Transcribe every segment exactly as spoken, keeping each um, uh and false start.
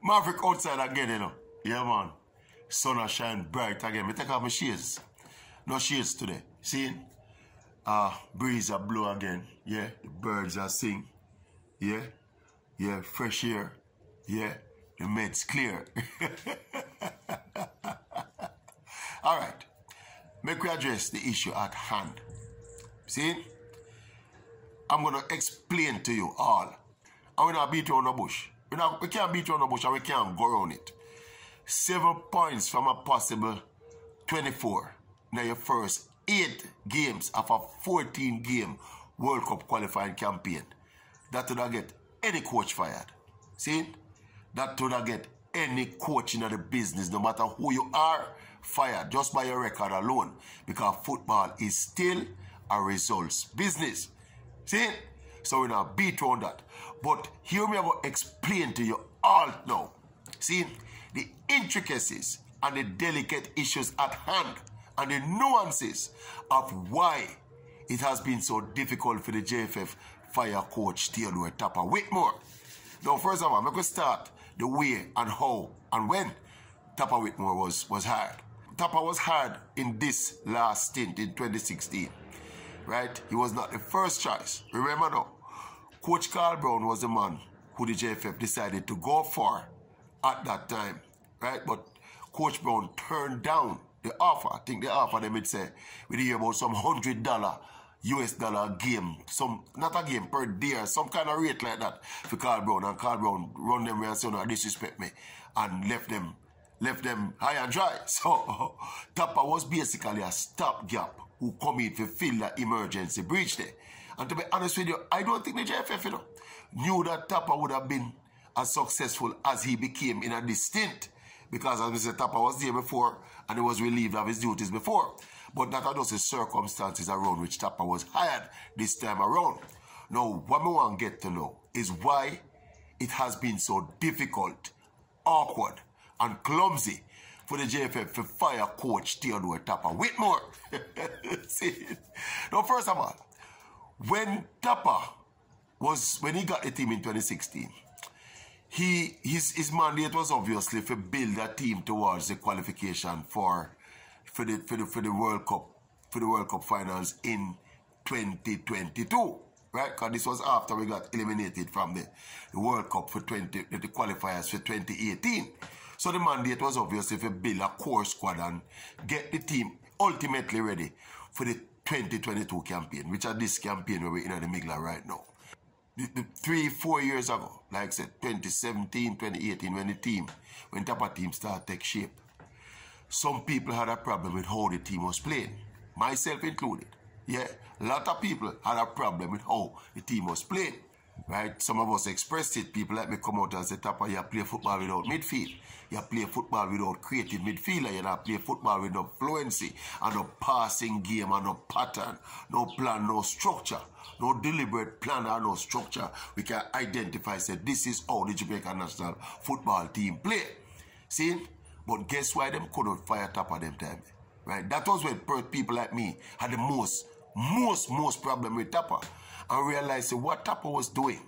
Maverick outside again, you know. Yeah, man. Sun are shine bright again. Me take off my shades. No shades today. See? Ah, uh, breeze are blow again. Yeah. The birds are sing. Yeah. Yeah. Fresh air. Yeah. The meds clear. All right. Make we address the issue at hand. See? I'm going to explain to you all. And we're not beat you on the bush. We, not, we can't beat you on the bush and we can't go around it. Seven points from a possible twenty-four. Now your first eight games of a fourteen game World Cup qualifying campaign. That would not get any coach fired. See? That would not get any coach in the business, no matter who you are, fired just by your record alone. Because football is still a results business. See? So we're not beat on that. But here me I will explain to you all now. See? The intricacies and the delicate issues at hand and the nuances of why it has been so difficult for the J F F fire coach Theodore Tapper Whitmore. Now, first of all, I'm going to start the way and how and when Tapper Whitmore was, was hired. Tapper was hired in this last stint in twenty sixteen. Right? He was not the first choice. Remember now, Coach Carl Brown was the man who the J F F decided to go for at that time, right? But Coach Brown turned down the offer. I think the offer, they would say, we hear about some hundred dollar U S dollar game, some not a game per day, some kind of rate like that for Carl Brown. And Carl Brown run them and say, no, disrespect me, and left them, left them high and dry. So Tapper was basically a stopgap who come in to fill that emergency breach there. And to be honest with you, I don't think the J F F, you know, knew that Tapper would have been as successful as he became in a stint. Because as we said, Tapper was there before and he was relieved of his duties before. But that are just the circumstances around which Tapper was hired this time around. Now, what we want to get to know is why it has been so difficult, awkward, and clumsy for the J F F to fire coach Theodore Tapper Whitmore. See? Now, first of all, when Tapper was, when he got the team in twenty sixteen, He, his, his mandate was obviously to build a team towards the qualification for, for, the, for, the, for the World Cup, for the World Cup finals in twenty twenty-two, right? Because this was after we got eliminated from the, the World Cup for twenty, the qualifiers for twenty eighteen. So the mandate was obviously to build a core squad and get the team ultimately ready for the twenty twenty-two campaign, which are this campaign where we're in the middle right now. The, the three, four years ago, like I said, twenty seventeen, twenty eighteen, when the team, when Tapper team started to take shape, some people had a problem with how the team was playing, myself included. Yeah, a lot of people had a problem with how the team was playing, right? Some of us expressed it. People like me come out and say, Tapper, you play football without midfield. You play football without creative midfielder. You play football with no fluency and no passing game and no pattern, no plan, no structure. No deliberate plan or no structure. We can identify, say, this is how the Jamaican national football team play. See? But guess why them couldn't fire Tapper them time? Right? That was when people like me had the most, most, most problem with Tapper. And realized say, what Tapper was doing.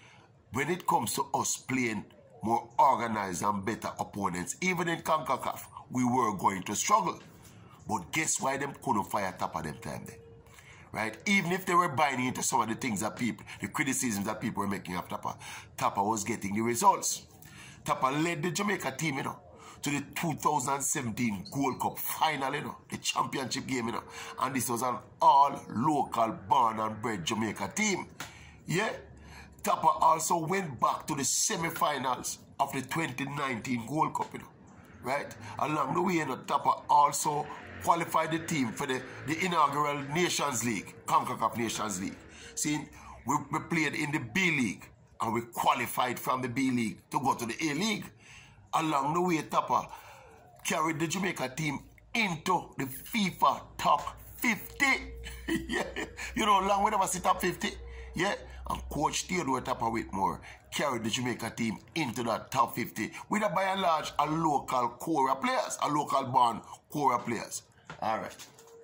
When it comes to us playing more organized and better opponents, even in CONCACAF, we were going to struggle. But guess why them couldn't fire Tapper them time then? Right? Even if they were buying into some of the things that people, the criticisms that people were making of Tapper, Tapper was getting the results. Tapper led the Jamaica team, you know, to the two thousand seventeen Gold Cup final, you know, the championship game, you know. And this was an all-local, born and bred Jamaica team. Yeah? Tapper also went back to the semi-finals of the twenty nineteen Gold Cup, you know. Right? Along the way, you know, Tapper also qualified the team for the, the inaugural Nations League, CONCACAF Nations League. See, we, we played in the B League and we qualified from the B League to go to the A League. Along the way, Tapper carried the Jamaica team into the FIFA top fifty. Yeah. You know, long we never see top fifty. Yeah. And Coach Theodore Tapper Whitmore carried the Jamaica team into that top fifty with a by and large a local core of players, a local born core of players. All right.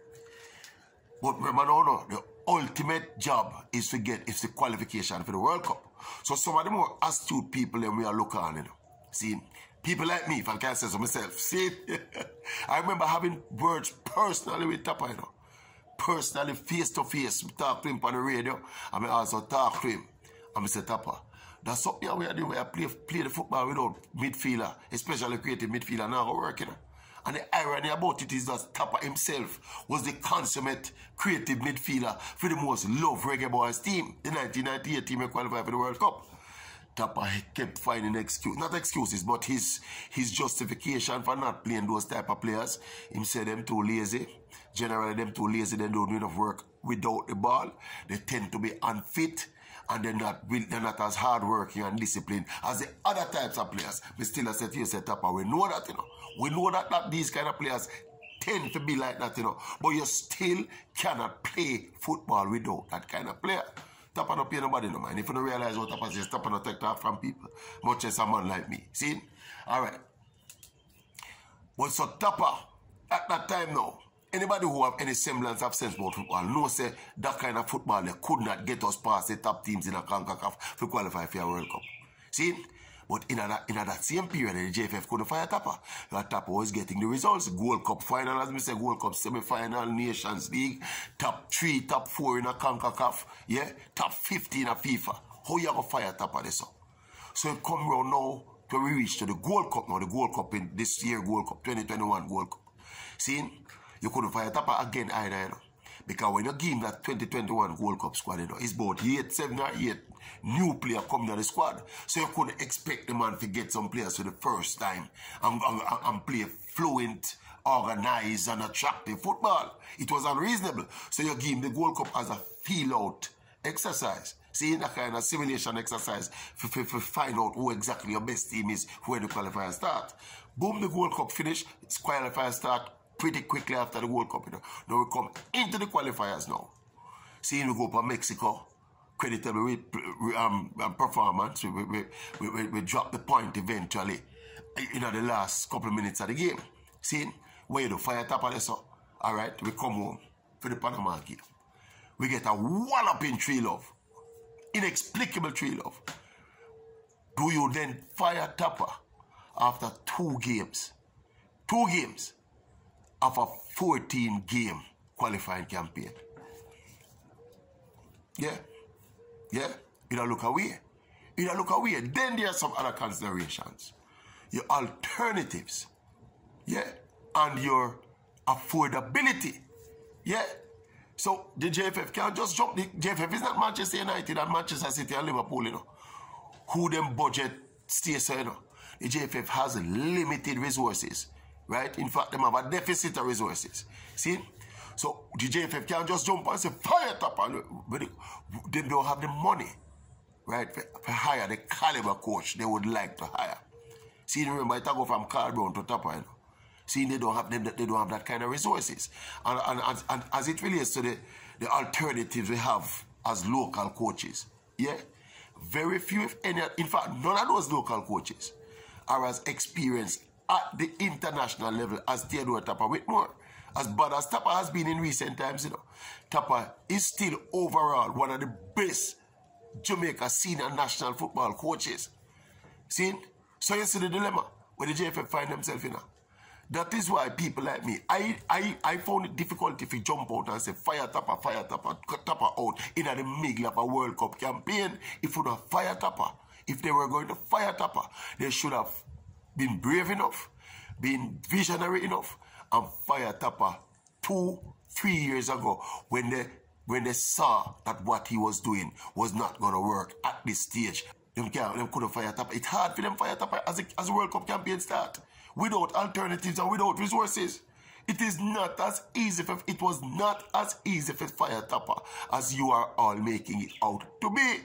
But remember, no, no, the ultimate job is to get is the qualification for the World Cup. So some of the more astute people then we are looking on, you know. See, people like me, if I can't say so myself, see, I remember having words personally with Tappa, you know. Personally, face to face, talk to him on the radio, and I also talk to him. And I say, Tappa, that's something we are doing where I play, play the football without midfielder, especially creative midfielder, now working. You know? And the irony about it is that Tappa himself was the consummate creative midfielder for the most loved Reggae Boys team, the nineteen ninety-eight team that qualified for the World Cup. Tappa kept finding excuses, not excuses, but his his justification for not playing those type of players. He said them too lazy. Generally, them too lazy, they don't do enough work without the ball. They tend to be unfit, and they're not, they're not as hardworking and disciplined as the other types of players. But still, I said to you, said Tappa, we know that, you know. We know that, that these kind of players tend to be like that, you know. But you still cannot play football without that kind of player. Tappa don't pay nobody no mind. If you don't realize what Tappa says, Tappa don't take that from people. Much as someone like me. See? Alright. But so Tappa, at that time now, anybody who have any semblance of sense about football knows say that kind of football they could not get us past the top teams in a CONCACAF to qualify for a World Cup. See? But in that, in that same period, the J F F couldn't fire Tappa. That Tappa was getting the results. Gold Cup final, as we say, Gold Cup semi-final, Nations League, top three, top four in a CONCACAF, yeah, top fifty in a FIFA. How you going to fire Tappa this up? So it come around now to we reach to the Gold Cup now, the Gold Cup in this year, Gold Cup, twenty twenty-one Gold Cup. See, you couldn't fire Tappa again either, you know. Because when you give him that twenty twenty-one World Cup squad, you know, it's about eight, seven or eight new players coming to the squad. So you couldn't expect the man to get some players for the first time and, and, and play fluent, organized and attractive football. It was unreasonable. So you give him the World Cup as a feel-out exercise. See, that kind of simulation exercise to find out who exactly your best team is when the qualifiers start. Boom, the World Cup finish, it's qualifiers start pretty quickly after the World Cup. You know. Now we come into the qualifiers now. See, we go for Mexico, creditable with um, performance. We, we, we, we, we drop the point eventually in you know, the last couple of minutes of the game. See, where you do fire Tappa this up. All right, we come home for the Panama game. We get a walloping three love. Inexplicable three love. Do you then fire Tappa after two games? Two games of a fourteen game qualifying campaign. Yeah. Yeah. You don't look away. You don't look away. Then there are some other considerations. Your alternatives. Yeah. And your affordability. Yeah. So the J F F can't just jump. The J F F is not Manchester United and Manchester City and Liverpool, you know. Who them budget stays, you know. The J F F has limited resources. Right? In fact, they have a deficit of resources. See? So the J F F can't just jump and say, fire Tappa. They don't have the money, right, for, for hire the caliber coach they would like to hire. See, remember, I go from Carl Brown to Tappa, you know. See, they don't have them, they don't have that kind of resources. And, and, and, and as it relates to the, the alternatives we have as local coaches, yeah, very few, if any, in fact, none of those local coaches are as experienced at the international level as Theodore Tappa Whitmore. As bad as Tappa has been in recent times, you know, Tappa is still overall one of the best Jamaica senior national football coaches. See? So you see the dilemma where the J F F find themselves in. You know? That is why people like me, I, I, I found it difficult if you jump out and say, fire Tappa, fire Tappa, cut Tappa out in the middle of a World Cup campaign. If you would have fire Tappa, if they were going to fire Tappa, they should have been brave enough, been visionary enough, and fire Tappa two, three years ago when they when they saw that what he was doing was not going to work at this stage. Them, can't, them couldn't fire Tappa. It's hard for them fire Tappa as the as World Cup campaign start. Without alternatives and without resources. It is not as easy for, it was not as easy for fire Tappa as you are all making it out to be.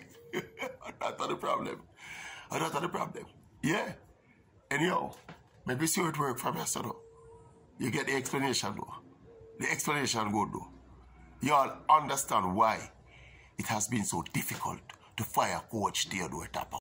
That's the problem. That's the problem. Yeah. Anyhow, maybe see how it works from yesterday. You get the explanation though. The explanation good though. You all understand why it has been so difficult to fire Coach Theodore Tappa.